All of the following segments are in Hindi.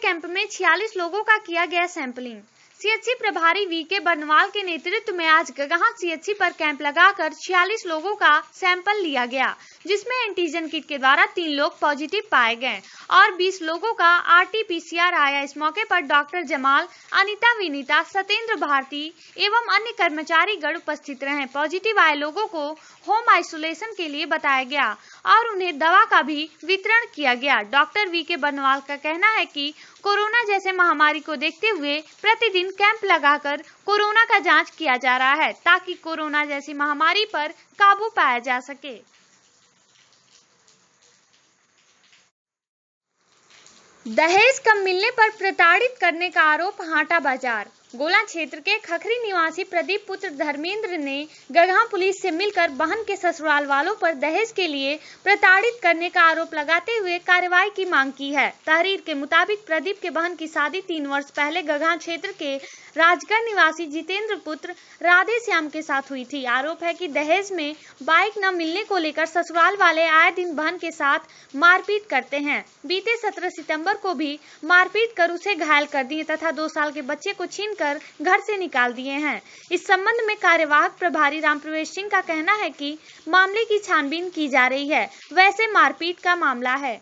कैंप में 46 लोगों का किया गया सैंपलिंग। सीएचसी प्रभारी वीके बर्नवाल के नेतृत्व में आज गगहा सीएचसी पर कैंप लगाकर 46 लोगों का सैंपल लिया गया, जिसमें एंटीजन किट के द्वारा 3 लोग पॉजिटिव पाए गए और 20 लोगों का आरटी-पीसीआर आया। इस मौके पर डॉक्टर जमाल, अनिता, विनीता, सत्येंद्र भारती एवं अन्य कर्मचारी गण उपस्थित रहे। पॉजिटिव आए लोगों को होम आइसोलेशन के लिए बताया गया और उन्हें दवा का भी वितरण किया गया। डॉक्टर वीके बर्नवाल का कहना है कि कोरोना जैसे महामारी को देखते हुए प्रतिदिन कैंप लगाकर कोरोना का जांच किया जा रहा है, ताकि कोरोना जैसी महामारी पर काबू पाया जा सके। दहेज कम मिलने पर प्रताड़ित करने का आरोप हाटा बाजार। गोला क्षेत्र के खखरी निवासी प्रदीप पुत्र धर्मेंद्र ने गगहा पुलिस से मिलकर बहन के ससुराल वालों पर दहेज के लिए प्रताड़ित करने का आरोप लगाते हुए कार्रवाई की मांग की है। तहरीर के मुताबिक प्रदीप के बहन की शादी 3 वर्ष पहले गगहा क्षेत्र के राजगढ़ निवासी जितेंद्र पुत्र राधे श्याम के साथ हुई थी। आरोप है कि दहेज में बाइक न मिलने को लेकर ससुराल वाले आए दिन बहन के साथ मारपीट करते हैं। बीते 17 सितंबर को भी मारपीट कर उसे घायल कर दिए तथा 2 साल के बच्चे को छीनकर घर से निकाल दिए हैं। इस संबंध में कार्यवाहक प्रभारी रामप्रवेश सिंह का कहना है कि मामले की छानबीन की जा रही है। वैसे मारपीट का मामला है।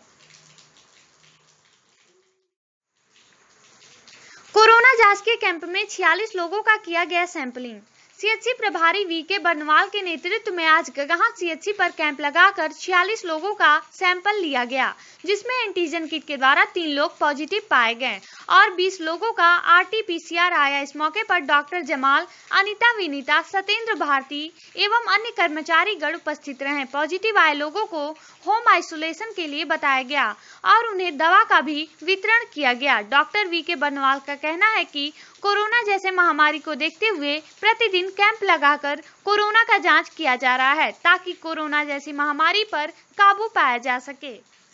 कोरोना जांच के कैंप में 46 लोगों का किया गया सैंपलिंग। सीएचसी प्रभारी वीके बर्नवाल के नेतृत्व में आज गगहा सीएचसी पर कैंप लगाकर 46 लोगों का सैंपल लिया गया, जिसमें एंटीजन किट के द्वारा 3 लोग पॉजिटिव पाए गए और 20 लोगों का आरटी-पीसीआर आया। इस मौके पर डॉक्टर जमाल, अनिता, विनीता, सत्येंद्र भारती एवं अन्य कर्मचारी गण उपस्थित रहे। पॉजिटिव आए लोगों को होम आइसोलेशन के लिए बताया गया और उन्हें दवा का भी वितरण किया गया। डॉक्टर वीके बर्नवाल का कहना है कि कोरोना जैसे महामारी को देखते हुए प्रतिदिन कैंप लगाकर कोरोना का जांच किया जा रहा है, ताकि कोरोना जैसी महामारी पर काबू पाया जा सके।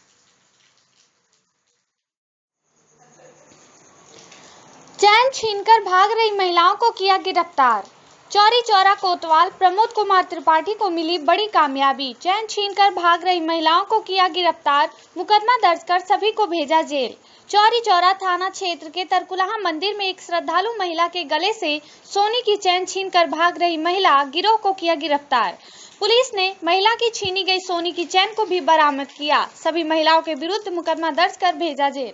चैन छीनकर भाग रही महिलाओं को किया गिरफ्तार। चौरी चौरा कोतवाल प्रमोद कुमार त्रिपाठी को मिली बड़ी कामयाबी। चैन छीनकर भाग रही महिलाओं को किया गिरफ्तार, मुकदमा दर्ज कर सभी को भेजा जेल। चौरी चौरा थाना क्षेत्र के तरकुलहा मंदिर में एक श्रद्धालु महिला के गले से सोने की चैन छीनकर भाग रही महिला गिरोह को किया गिरफ्तार। पुलिस ने महिला की छीनी गई सोने की चैन को भी बरामद किया। सभी महिलाओं के विरुद्ध मुकदमा दर्ज कर भेजा जेल।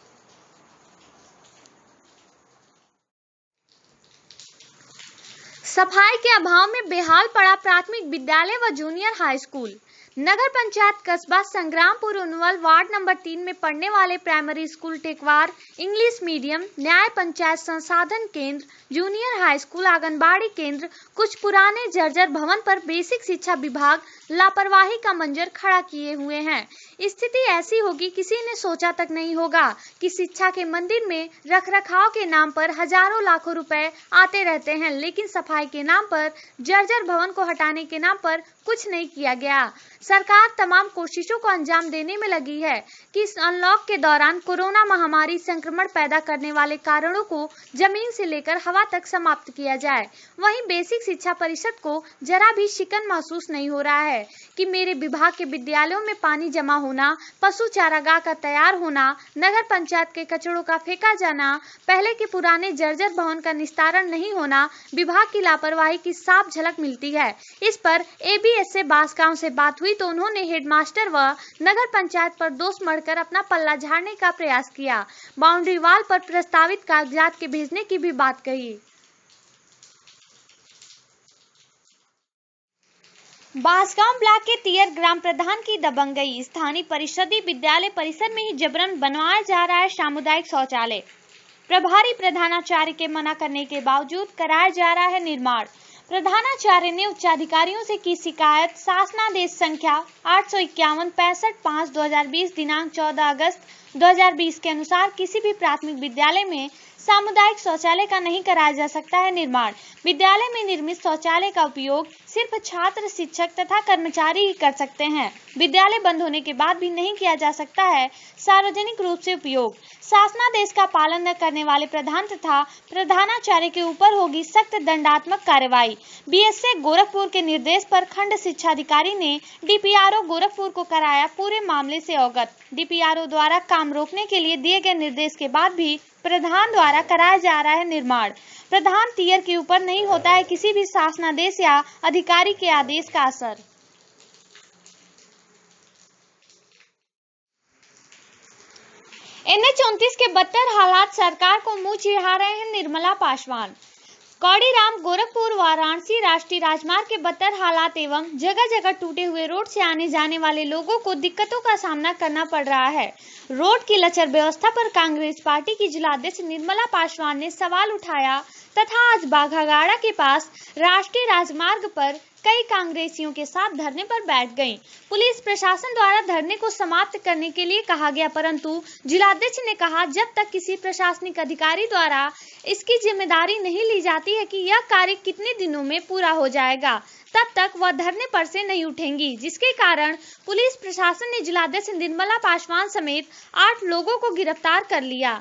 सफाई के अभाव में बेहाल पड़ा प्राथमिक विद्यालय व जूनियर हाई स्कूल। नगर पंचायत कस्बा संग्रामपुर उनवल वार्ड नंबर 3 में पढ़ने वाले primary school Tekwar, English medium, न्याय पंचायत संसाधन केंद्र, जूनियर हाई स्कूल, आंगनबाड़ी केंद्र, कुछ पुराने जर्जर भवन पर बेसिक शिक्षा विभाग लापरवाही का मंजर खड़ा किए हुए हैं। स्थिति ऐसी होगी किसी ने सोचा तक नहीं होगा कि शिक्षा के मंदिर में रखरखाव के नाम पर हजारों लाखों रुपए आते रहते हैं, लेकिन सफाई के नाम पर, जर्जर भवन को हटाने के नाम पर कुछ नहीं किया गया। सरकार तमाम कोशिशों को अंजाम देने में लगी है कि इस अनलॉक के दौरान कोरोना महामारी संक्रमण पैदा करने वाले कारणों को जमीन से लेकर हवा तक समाप्त किया जाए। वहीं बेसिक शिक्षा परिषद को जरा भी शिकन महसूस नहीं हो रहा है कि मेरे विभाग के विद्यालयों में पानी जमा होना, पशु चारागाह का तैयार होना, नगर पंचायत के कचड़ों का फेंका जाना, पहले के पुराने जर्जर भवन का निस्तारण नहीं होना, विभाग की लापरवाही की साफ झलक मिलती है। इस पर एबीएस से बांसगांव से बात हुई तो उन्होंने हेडमास्टर व नगर पंचायत पर दोष मढ़कर अपना पल्ला झाड़ने का प्रयास किया। बाउंड्री वॉल पर प्रस्तावित कागजात के भेजने की भी बात कही। बांसगांव ब्लॉक के तियर ग्राम प्रधान की दबंगई। स्थानीय परिषदीय विद्यालय परिसर में ही जबरन बनवाया जा रहा है सामुदायिक शौचालय। प्रभारी प्रधानाचार्य के मना करने के बावजूद कराया जा रहा है निर्माण। प्रधानाचार्य ने उच्चाधिकारियों से की शिकायत। शासनादेश संख्या 851/65/2020 दिनांक 14 अगस्त 2020 के अनुसार किसी भी प्राथमिक विद्यालय में सामुदायिक शौचालय का नहीं कराया जा सकता है निर्माण। विद्यालय में निर्मित शौचालय का उपयोग सिर्फ छात्र, शिक्षक तथा कर्मचारी ही कर सकते हैं। विद्यालय बंद होने के बाद भी नहीं किया जा सकता है सार्वजनिक रूप से उपयोग। शासनादेश का पालन न करने वाले प्रधान तथा प्रधानाचार्य के ऊपर होगी सख्त दंडात्मक कार्रवाई। बीएसए गोरखपुर के निर्देश पर खंड शिक्षा अधिकारी ने डीपीआरओ गोरखपुर को कराया पूरे मामले से अवगत। डीपीआरओ द्वारा काम रोकने के लिए दिए गए निर्देश के बाद भी प्रधान द्वारा कराया जा रहा है निर्माण। प्रधान टियर के ऊपर नहीं होता है किसी भी शासनादेश या अधिकारी के आदेश का असर। NH-29 के बदतर हालात, सरकार को मुंह चिढ़ा रहे हैं निर्मला पासवान। कौड़ीराम गोरखपुर वाराणसी राष्ट्रीय राजमार्ग के बदतर हालात एवं जगह जगह टूटे हुए रोड से आने जाने वाले लोगों को दिक्कतों का सामना करना पड़ रहा है। रोड की लचर व्यवस्था पर कांग्रेस पार्टी की जिलाध्यक्ष निर्मला पासवान ने सवाल उठाया तथा आज बाघागाड़ा के पास राष्ट्रीय राजमार्ग पर कई कांग्रेसियों के साथ धरने पर बैठ गईं। पुलिस प्रशासन द्वारा धरने को समाप्त करने के लिए कहा गया, परंतु जिलाध्यक्ष ने कहा जब तक किसी प्रशासनिक अधिकारी द्वारा इसकी जिम्मेदारी नहीं ली जाती है कि यह कार्य कितने दिनों में पूरा हो जाएगा, तब तक वह धरने पर से नहीं उठेंगी, जिसके कारण पुलिस प्रशासन ने जिलाध्यक्ष निर्मला पासवान समेत 8 लोगों को गिरफ्तार कर लिया।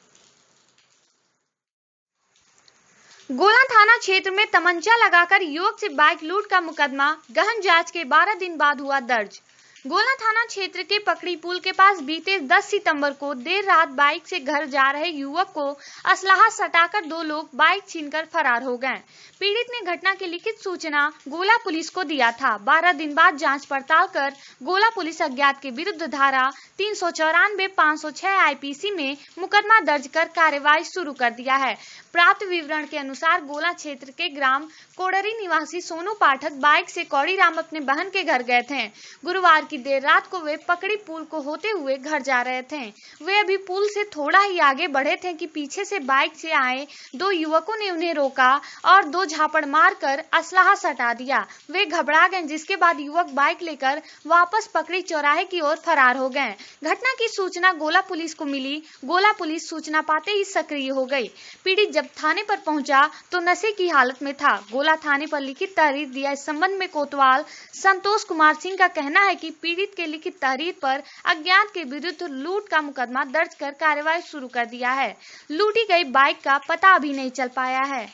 गोला थाना क्षेत्र में तमंचा लगाकर युवक से बाइक लूट का मुकदमा गहन जांच के 12 दिन बाद हुआ दर्ज। गोला थाना क्षेत्र के पकड़ी पुल के पास बीते 10 सितंबर को देर रात बाइक से घर जा रहे युवक को असलाहा सटाकर 2 लोग बाइक छीनकर फरार हो गए। पीड़ित ने घटना की लिखित सूचना गोला पुलिस को दिया था। 12 दिन बाद जांच पड़ताल कर गोला पुलिस अज्ञात के विरुद्ध धारा 394, 506 आईपीसी में मुकदमा दर्ज कर कार्रवाई शुरू कर दिया है। प्राप्त विवरण के अनुसार गोला क्षेत्र के ग्राम कोडरी निवासी सोनू पाठक बाइक से कौड़ीराम अपने बहन के घर गए थे। गुरुवार की देर रात को वे पकड़ी पुल को होते हुए घर जा रहे थे। वे अभी पुल से थोड़ा ही आगे बढ़े थे कि पीछे से बाइक से आए 2 युवकों ने उन्हें रोका और 2 झापड़ मारकर असलाहा सटा दिया। वे घबरा गए, जिसके बाद युवक बाइक लेकर वापस पकड़ी चौराहे की ओर फरार हो गए। घटना की सूचना गोला पुलिस को मिली। गोला पुलिस सूचना पाते ही सक्रिय हो गई। पीड़ित जब थाने पर पहुंचा तो नशे की हालत में था। गोला थाने पर लिखित तहरीर दिया। इस संबंध में कोतवाल संतोष कुमार सिंह का कहना है कि पीड़ित के लिखित तहरीर पर अज्ञात के विरुद्ध लूट का मुकदमा दर्ज कर कार्रवाई शुरू कर दिया है। लूटी गई बाइक का पता अभी नहीं चल पाया है।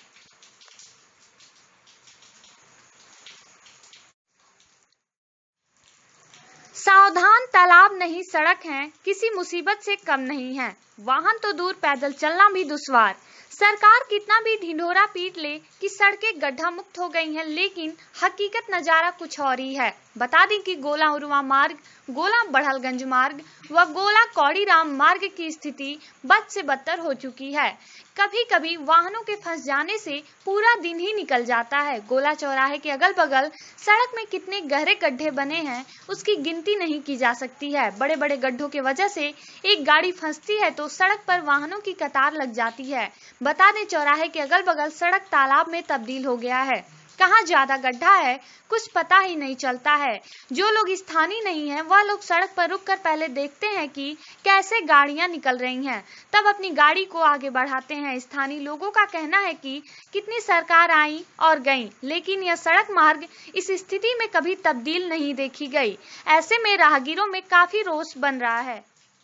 सावधान, तालाब नहीं सड़क है, किसी मुसीबत से कम नहीं है। वाहन तो दूर, पैदल चलना भी दुश्वार। सरकार कितना भी ढिंढोरा पीट ले कि सड़कें गड्ढा मुक्त हो गई हैं, लेकिन हकीकत नजारा कुछ और ही है। बता दें कि गोला उरुवा मार्ग, गोला बढ़लगंज मार्ग व गोला कौड़ीराम मार्ग की स्थिति बद से बदतर हो चुकी है। कभी कभी वाहनों के फंस जाने से पूरा दिन ही निकल जाता है। गोला चौराहे के अगल बगल सड़क में कितने गहरे गड्ढे बने हैं, उसकी गिनती नहीं की जा सकती है। बड़े बड़े गड्ढों की वजह से एक गाड़ी फंसती है तो सड़क पर वाहनों की कतार लग जाती है। बता दें, चौराहे के अगल बगल सड़क तालाब में तब्दील हो गया है। कहाँ ज्यादा गड्ढा है कुछ पता ही नहीं चलता है। जो लोग स्थानीय नहीं हैं, वह लोग सड़क पर रुककर पहले देखते हैं कि कैसे गाड़ियां निकल रही हैं, तब अपनी गाड़ी को आगे बढ़ाते हैं। स्थानीय लोगों का कहना है कि कितनी सरकार आई और गई, लेकिन यह सड़क मार्ग इस स्थिति में कभी तब्दील नहीं देखी गई। ऐसे में राहगीरों में काफी रोष बन रहा है।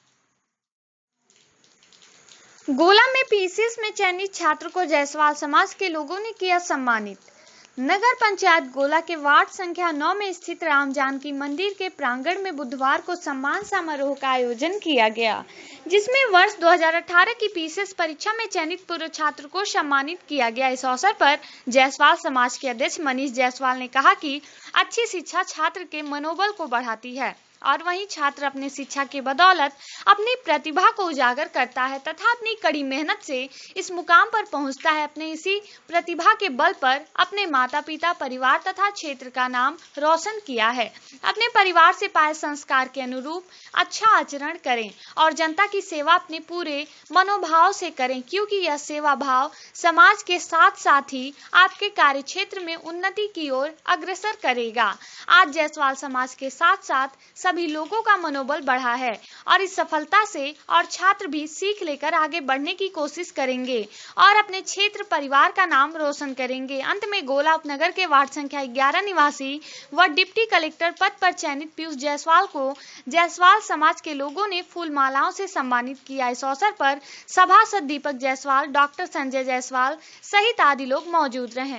गोला में पीसीएस में चयनित छात्र को जायसवाल समाज के लोगों ने किया सम्मानित। नगर पंचायत गोला के वार्ड संख्या 9 में स्थित राम जानकी मंदिर के प्रांगण में बुधवार को सम्मान समारोह का आयोजन किया गया, जिसमें वर्ष 2018 की पीसीएस परीक्षा में चयनित पूर्व छात्र को सम्मानित किया गया। इस अवसर पर जायसवाल समाज के अध्यक्ष मनीष जायसवाल ने कहा कि अच्छी शिक्षा छात्र के मनोबल को बढ़ाती है और वहीं छात्र अपने शिक्षा के बदौलत अपनी प्रतिभा को उजागर करता है तथा अपनी कड़ी मेहनत से इस मुकाम पर पहुंचता है। अपने इसी प्रतिभा के बल पर अपने माता पिता, परिवार तथा क्षेत्र का नाम रोशन किया है। अपने परिवार से पाए संस्कार के अनुरूप अच्छा आचरण करें और जनता की सेवा अपने पूरे मनोभाव से करें, क्योंकि यह सेवा भाव समाज के साथ साथ ही आपके कार्य क्षेत्र में उन्नति की ओर अग्रसर करेगा। आज जायसवाल समाज के साथ साथ सभी लोगों का मनोबल बढ़ा है और इस सफलता से और छात्र भी सीख लेकर आगे बढ़ने की कोशिश करेंगे और अपने क्षेत्र परिवार का नाम रोशन करेंगे। अंत में गोला उपनगर के वार्ड संख्या 11 निवासी व डिप्टी कलेक्टर पद पर चयनित पीयूष जायसवाल को जायसवाल समाज के लोगों ने फूल मालाओं से सम्मानित किया। इस अवसर पर सभासद दीपक जायसवाल, डॉक्टर संजय जायसवाल सहित आदि लोग मौजूद रहे।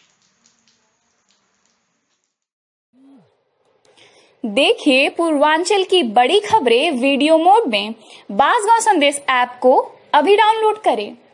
देखिए पूर्वांचल की बड़ी खबरें वीडियो मोड में बांसगांव संदेश ऐप को अभी डाउनलोड करें।